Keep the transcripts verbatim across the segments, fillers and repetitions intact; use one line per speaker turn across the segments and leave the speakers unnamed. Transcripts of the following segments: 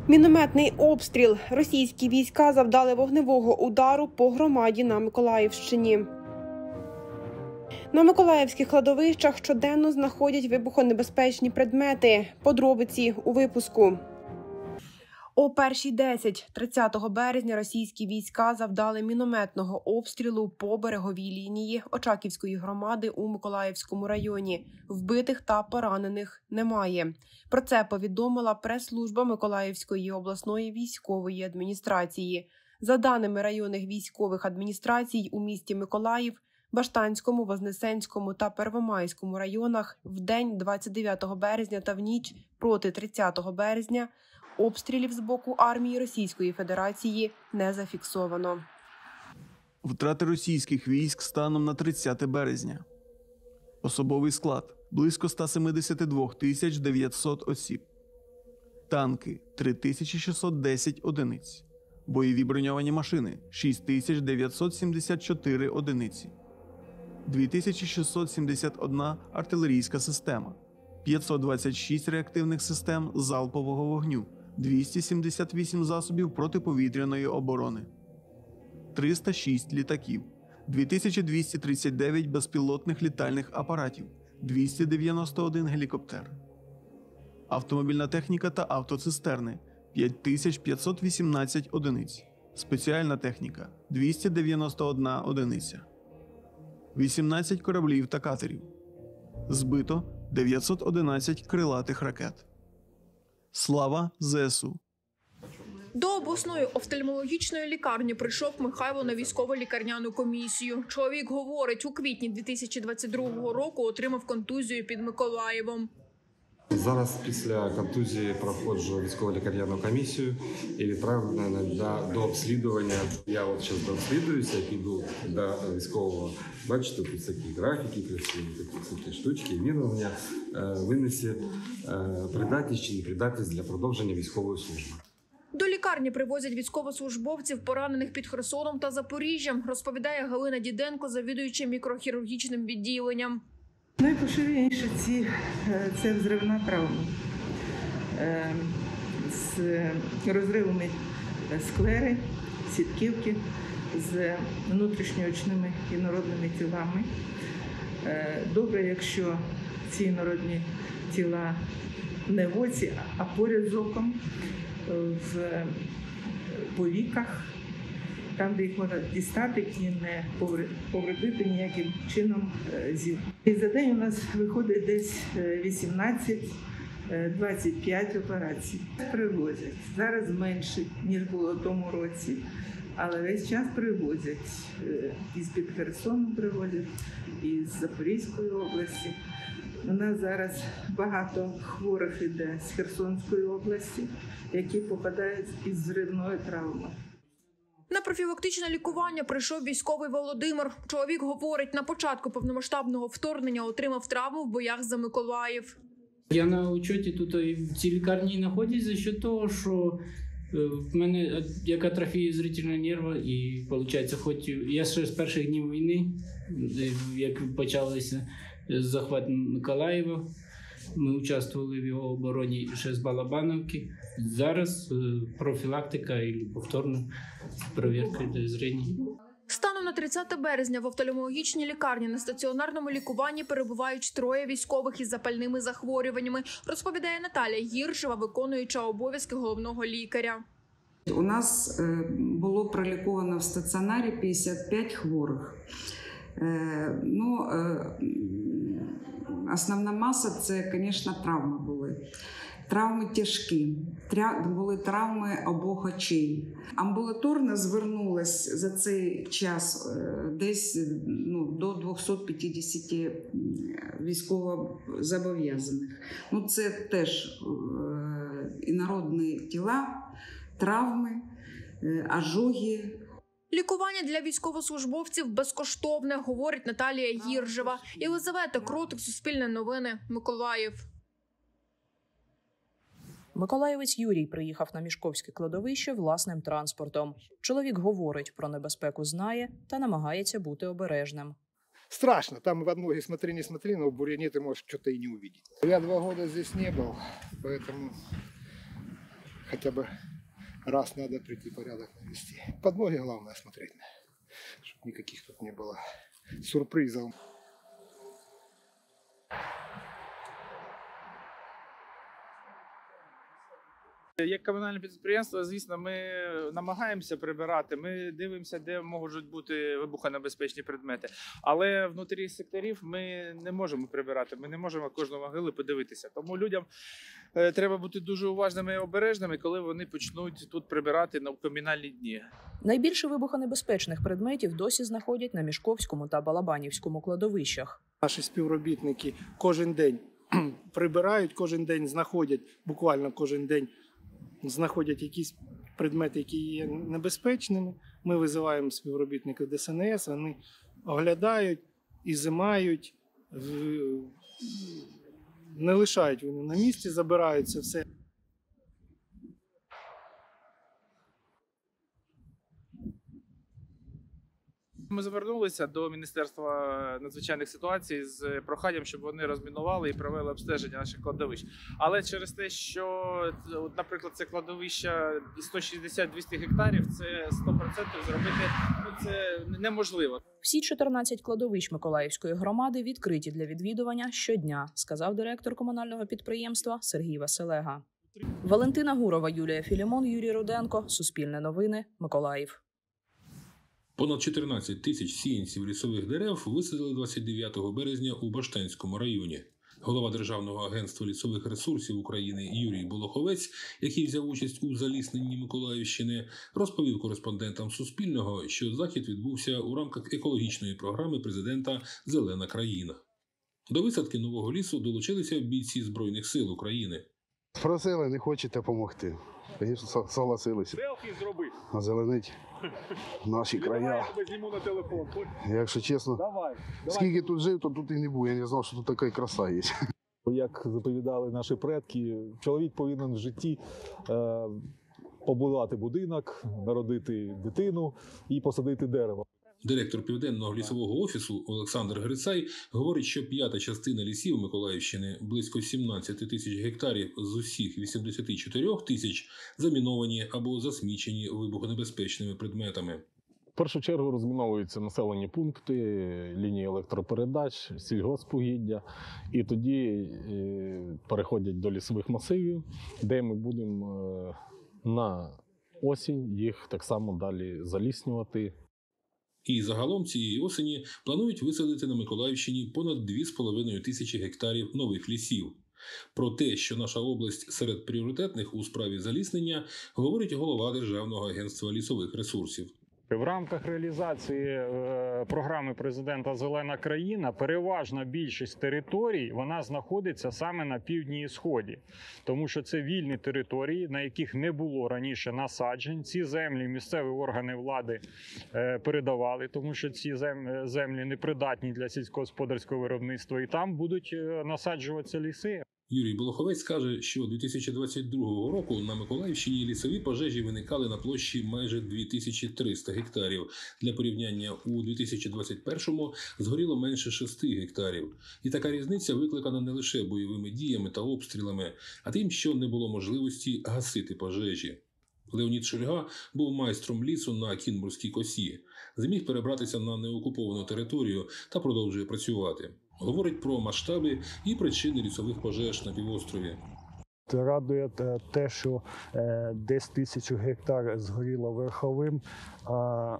Мінометний обстріл. Російські війська завдали вогневого удару по громаді на Миколаївщині. На миколаївських кладовищах щоденно знаходять вибухонебезпечні предмети. Подробиці у випуску. О першій десять тридцятого березня російські війська завдали мінометного обстрілу по береговій лінії Очаківської громади у Миколаївському районі. Вбитих та поранених немає. Про це повідомила прес-служба Миколаївської обласної військової адміністрації. За даними районних військових адміністрацій у місті Миколаїв, Баштанському, Вознесенському та Первомайському районах в день двадцять дев'ятого березня та в ніч проти тридцятого березня обстрілів з боку армії Російської Федерації не зафіксовано.
Втрати російських військ станом на тридцяте березня. Особовий склад – близько ста семидесяти двох тисяч дев'ятсот осіб. Танки – три тисячі шістсот десять одиниць. Бойові броньовані машини – шість тисяч дев'ятсот сімдесят чотири одиниці. дві тисячі шістсот сімдесят одна артилерійська система. п'ятсот двадцять шість реактивних систем залпового вогню. двісті сімдесят вісім засобів протиповітряної оборони. триста шість літаків. дві тисячі двісті тридцять дев'ять безпілотних літальних апаратів. двісті дев'яносто один гелікоптер. Автомобільна техніка та автоцистерни – п'ять тисяч п'ятсот вісімнадцять одиниць. Спеціальна техніка – двісті дев'яносто одна одиниця. вісімнадцять кораблів та катерів. Збито дев'ятсот одинадцять крилатих ракет. Слава ЗСУ!
До обласної офтальмологічної лікарні прийшов Михайло на військово-лікарняну комісію. Чоловік говорить, у квітні дві тисячі двадцять другого року отримав контузію під Миколаєвом.
Зараз після контузії проходжу військово-лікарняну комісію і відправлений до обслідування. Я от зараз дообслідуюся, піду до військового. Бачите, тут такі графіки, красиві, такі, такі штучки, він у мене винесе придатність чи непридатність для продовження військової служби.
До лікарні привозять військовослужбовців, поранених під Херсоном та Запоріжжям, розповідає Галина Діденко, завідуюча мікрохірургічним відділенням.
Найпоширеніші ці – це взривна травма з розривами склери, сітківки, з внутрішньоочними інородними тілами. Добре, якщо ці інородні тіла не в оці, а поряд з оком, в повіках, там, де їх можна дістати і не повредити ніяким чином зір. І за день у нас виходить десь вісімнадцять - двадцять п'ять операцій. Привозять. Зараз менше, ніж було в тому році, але весь час привозять. Із-під Херсону привозять, із Запорізької області. У нас зараз багато хворих іде з Херсонської області, які попадають із зривною травмою.
На профілактичне лікування прийшов військовий Володимир. Чоловік говорить, на початку повномасштабного вторгнення отримав травму в боях за Миколаїв.
Я на учеті тут в цій лікарні знаходжусь за що того, що в мене як атрофія зрительного нерва, і виходить, хоч я ще з перших днів війни, як почалося захват Миколаєва, ми участвували в його обороні ще з Балабановки. Зараз профілактика і повторна перевірка для зрення.
Станом на тридцяте березня в офтальмологічній лікарні на стаціонарному лікуванні перебувають троє військових із запальними захворюваннями, розповідає Наталія Гіршева, виконуюча обов'язки головного лікаря.
У нас було проліковано в стаціонарі п'ятдесят п'ять хворих. Ну, основна маса – це, звісно, травми були. Травми тяжкі, були травми обох очей. Амбулаторно звернулось за цей час десь ну, до двохсот п'ятдесят військовозобов'язаних. Ну, це теж інородні тіла, травми, ожоги.
Лікування для військовослужбовців безкоштовне, говорить Наталія Гіржева. Єлизавета Кротик, Суспільне новини, Миколаїв.
Миколаївець Юрій приїхав на Мішковське кладовище власним транспортом. Чоловік говорить, про небезпеку знає та намагається бути обережним.
Страшно. Там под ноги смотри, не смотри, но в бурьяне ты можешь что-то и не увидеть. Я два года здесь не был, поэтому хотя бы раз надо прийти порядок навести. Под ноги главное смотреть, чтобы никаких тут не было сюрпризов.
Як комунальне підприємство, звісно, ми намагаємося прибирати, ми дивимося, де можуть бути вибухонебезпечні предмети. Але внутрі секторів ми не можемо прибирати, ми не можемо кожну могилу подивитися. Тому людям треба бути дуже уважними і обережними, коли вони почнуть тут прибирати на комунальні дні.
Найбільше вибухонебезпечних предметів досі знаходять на Мішковському та Балабанівському кладовищах.
Наші співробітники кожен день прибирають, кожен день знаходять, буквально кожен день знаходять якісь предмети, які є небезпечними. Ми визиваємо співробітників Де Ес Ен Ес, вони оглядають, ізимають, не лишають вони на місці, забирають це все.
Ми звернулися до Міністерства надзвичайних ситуацій з проханням, щоб вони розмінували і провели обстеження наших кладовищ. Але через те, що, наприклад, це кладовища сто шістдесят - двісті гектарів, це сто відсотків зробити ну, це неможливо.
Всі чотирнадцять кладовищ Миколаївської громади відкриті для відвідування щодня, сказав директор комунального підприємства Сергій Василега. Валентина Гурова, Юлія Філімон, Юрій Руденко. Суспільне новини. Миколаїв.
Понад чотирнадцять тисяч сіянців лісових дерев висадили двадцять дев'ятого березня у Баштанському районі. Голова Державного агентства лісових ресурсів України Юрій Болоховець, який взяв участь у залісненні Миколаївщини, розповів кореспондентам Суспільного, що захід відбувся у рамках екологічної програми президента «Зелена країна». До висадки нового лісу долучилися бійці Збройних сил України.
Просили, не хочете допомогти. Звісно, согласилися. Озеленить наші края. Якщо чесно, давай, давай. Скільки тут жив, то тут і не був. Я не знав, що тут така краса є.
Як заповідали наші предки, чоловік повинен в житті е, побудувати будинок, народити дитину і посадити дерево.
Директор Південного лісового офісу Олександр Грицай говорить, що п'ята частина лісів Миколаївщини, близько сімнадцять тисяч гектарів з усіх вісімдесят чотири тисяч, заміновані або засмічені вибухонебезпечними предметами.
В першу чергу розміновуються населені пункти, лінії електропередач, сільгоспугіддя. І тоді переходять до лісових масивів, де ми будемо на осінь їх так само далі заліснювати.
І загалом цієї осені планують висадити на Миколаївщині понад дві з половиною тисячі гектарів нових лісів. Про те, що наша область серед пріоритетних у справі заліснення, говорить голова Державного агентства лісових ресурсів.
В рамках реалізації е, програми президента «Зелена країна» переважна більшість територій вона знаходиться саме на півдні і сході. Тому що це вільні території, на яких не було раніше насаджень. Ці землі місцеві органи влади е, передавали, тому що ці землі, землі непридатні для сільськогосподарського виробництва. І там будуть е, насаджуватися ліси.
Юрій Болоховець каже, що дві тисячі двадцять другого року на Миколаївщині лісові пожежі виникали на площі майже дві тисячі триста гектарів. Для порівняння у дві тисячі двадцять першому згоріло менше шести гектарів. І така різниця викликана не лише бойовими діями та обстрілами, а тим, що не було можливості гасити пожежі. Леонід Шульга був майстром лісу на Кінбурзькій косі. Зміг перебратися на неокуповану територію та продовжує працювати. Говорить про масштаби і причини лісових пожеж на півострові.
Радує те, що десь тисячу гектар згоріло верховим, а,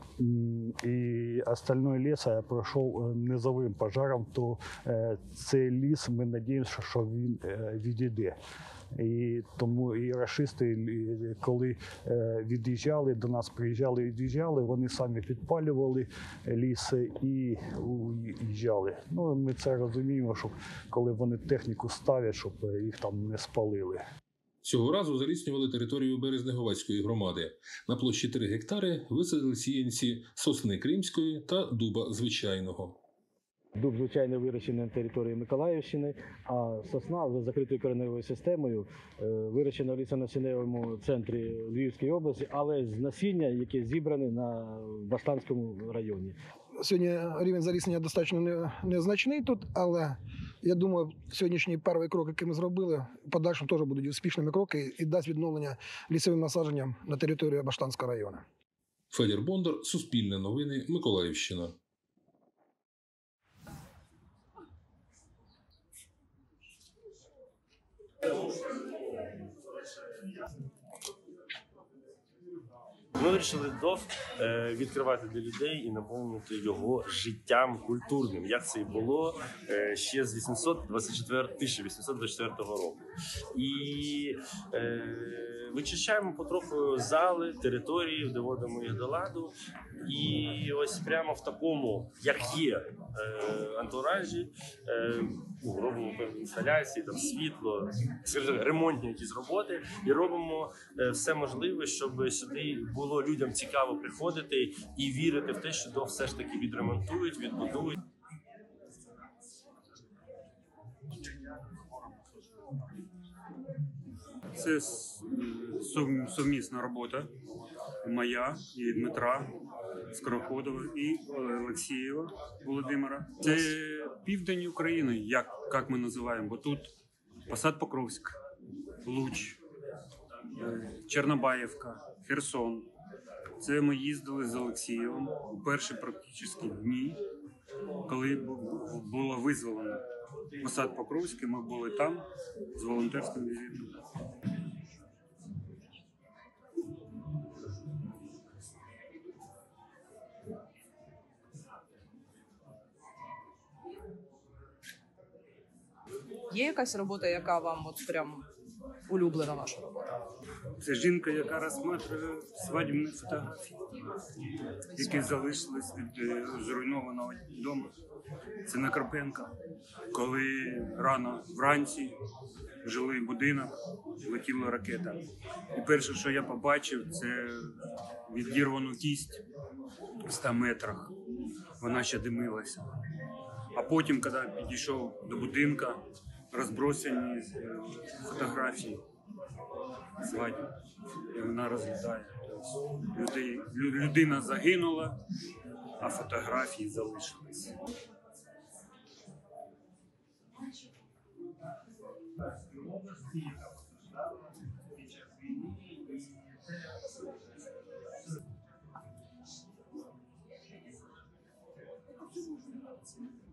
і остальной ліс пройшов низовим пожаром, то цей ліс, ми сподіваємося, що він відійде. І тому і рашисти, коли від'їжджали, до нас приїжджали, від'їжджали, вони самі підпалювали ліси і уїжджали. Ну, ми це розуміємо, що коли вони техніку ставлять, щоб їх там не спалили.
Цього разу заліснювали територію Березнеговацької громади. На площі три гектари висадили сіянці сосни кримської та дуба звичайного.
Дуб, звичайно, вирощений на території Миколаївщини, а сосна з закритою кореневою системою вирощена в лісонасінневому центрі Львівської області, але з насіння, яке зібране на Баштанському районі.
Сьогодні рівень заліснення достатньо незначний тут, але
Я думаю, сьогоднішній перший крок, який ми зробили, в подальшому теж будуть успішними кроки і дасть відновлення лісовим насадженням на території Баштанського району.
Федір Бондар, Суспільне новини, Миколаївщина.
Ми вирішили ДОВ відкривати для людей і наповнити його життям культурним, як це і було ще з тисяча вісімсот двадцять четвертого року. І е, вичищаємо потроху зали, території, доводимо їх до ладу. І ось прямо в такому, як є, е, антуражі, е, робимо певні інсталяції, там світло, скажімо, ремонтні якісь роботи, і робимо е, все можливе, щоб сюди було людям цікаво приходити і вірити в те, що ДОВ все ж таки відремонтують, відбудують.
Це сумісна робота моя і Дмитра Скороходова і Олексієва Володимира. Це південь України, як, як ми називаємо, бо тут Посад Покровськ, Луч, Чорнобаївка, Херсон. Це ми їздили з Олексієвим у перші практично дні, коли було визволено Посад Покровський, ми були там з волонтерським візитом.
Є якась робота, яка вам от прям улюблена ваша робота?
Це жінка, яка розсматриває свадібні фотографії, які залишились від зруйнованого дому. Це на Карпенка. Коли рано вранці в жилий будинок летіла ракета. І перше, що я побачив, це відірвану кість в ста метрах. Вона ще димилася. А потім, коли підійшов до будинка, розбросані фотографії свадьби, і вона розглядає. Тобто, людина загинула, а фотографії залишились.
Thank you.